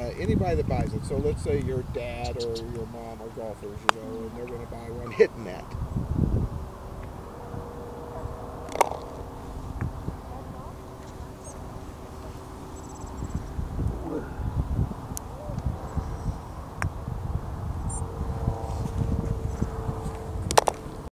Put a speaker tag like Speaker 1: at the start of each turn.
Speaker 1: anybody that buys it. So let's say your dad or your mom are golfers, and they're going to buy one hitting net.